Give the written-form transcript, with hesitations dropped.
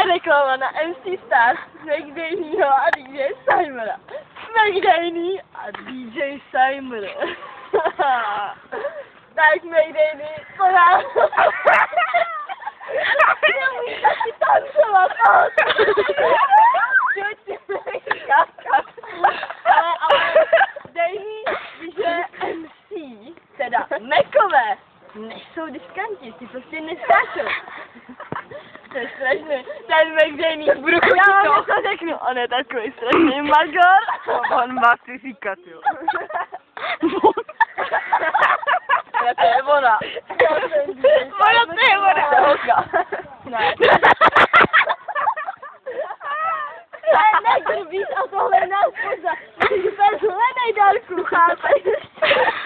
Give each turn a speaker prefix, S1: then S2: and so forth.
S1: reklama na MC Star, McDaneyho a DJ Simera. McDaney a DJ Simera. Tak McDaney, to já... Nemůžu taky tancovat, ale Daney, že MC, teda Mekové, nejsou diskanti, ty prostě neskáčou. To je strašný, ten McDaney, já vám to řeknu, on je takový strašný magor.
S2: On má si říkat, jo.
S1: To je ona.
S2: Ona to je ona.
S1: To je holka. Ne. Ne, nebíš a tohle je nás pořád. Ty jsi hledej dálku, chápeš?